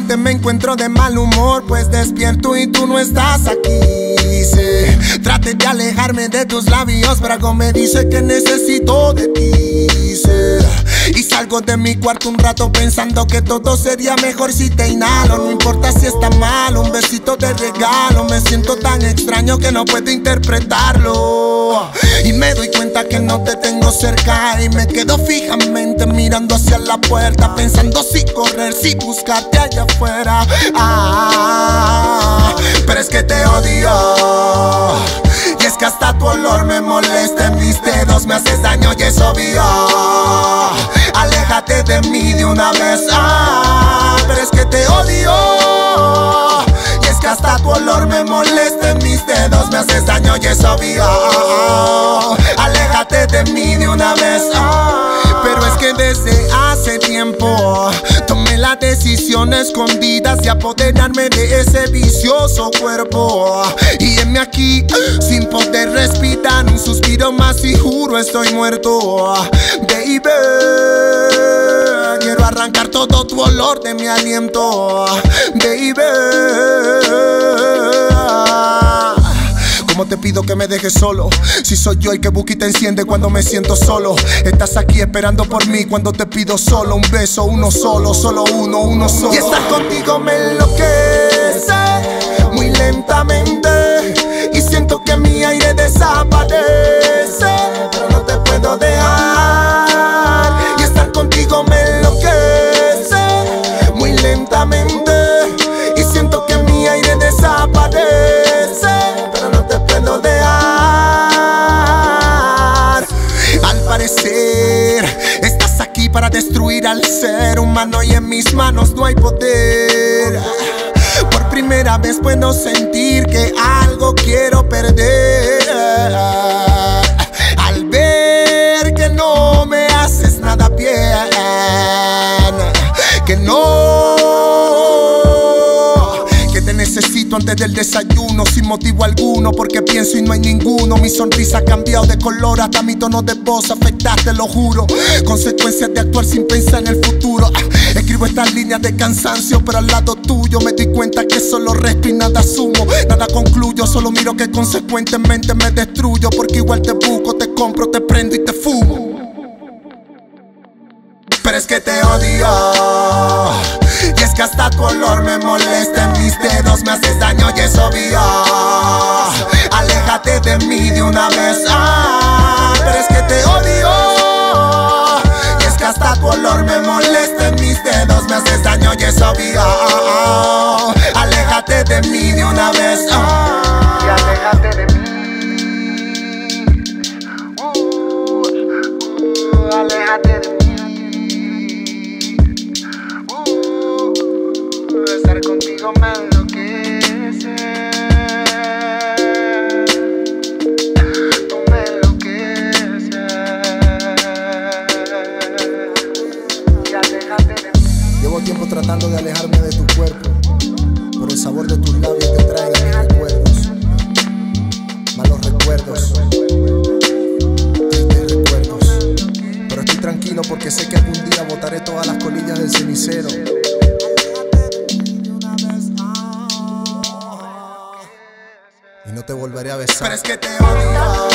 Últimamente me encuentro de mal humor, pues despierto y tú no estás aquí. Sí, trate de alejarme de tus labios, pero algo me dice que necesito de ti. Sí, y salgo de mi cuarto un rato pensando que todo sería mejor si te inhalo. No importa si está mal, un besito de regalo. Me siento tan extraño que no puedo interpretarlo. Y me doy cuenta que no te tengo cerca y me quedo fijamente mirando hacia la puerta, pensando si correr, si buscarte allá afuera. Pero es que te odio, y es que hasta tu olor me molesta en mis dedos, me haces daño y es obvio. Aléjate de mí de una vez. Pero es que te odio, y es que hasta tu olor me molesta en mis dedos, me haces daño y es obvio. Aléjate de mí de una vez. Pero es que desde hace tiempo tomé la decisión escondida de apoderarme de ese vicioso cuerpo. Y heme aquí sin poder respirar, un suspiro más y juro estoy muerto. Baby, quiero arrancar todo tu olor de mi aliento. Baby, ¿cómo te pido que me dejes solo? Si soy yo el que busca y te enciende cuando me siento solo. Estás aquí esperando por mí cuando te pido solo un beso, uno solo, solo uno solo. Y estar contigo me enloquece muy lentamente, y siento que mi aire desaparece, pero no te puedo dejar. Y estar contigo me enloquece muy lentamente, y siento que mi aire desaparece, pero no te puedo dejar. Al parecer estás aquí para destruir al ser humano, y en mis manos no hay poder. Por primera vez puedo sentir que algo quiero perder, al ver que no me haces nada bien, que te necesito antes del desayuno, sin motivo alguno, porque pienso y no hay ninguno. Mi sonrisa ha cambiado de color, hasta mi tono de voz afectaste, lo juro. Consecuencias de actuar sin pensar en el futuro. Escribo estas líneas de cansancio, pero al lado tuyo me di cuenta que solo resto y nada asumo, nada concluyo. Solo miro que consecuentemente me destruyo, porque igual te busco, te compro, te prendo y te fumo. Pero es que te odio, y es que hasta tu olor me molesta en mis dedos, me haces daño y es obvio. Aléjate de mí de una vez. Pero es que te odio, y es que hasta tu olor me molesta en mis dedos, me haces daño y es obvio. Aléjate de mí de una vez. Y aléjate de mí. Aléjate de mí. Estar contigo me enloquece. Tú me enloqueces. Y aléjate de mí. Llevo tiempo tratando de alejarme de tu cuerpo, pero el sabor de tus labios te trae mis recuerdos, malos recuerdos, tristes recuerdos. Pero estoy tranquilo porque sé que algún día botaré todas las colillas del cenicero y no te volveré a besar. Pero es que te odio,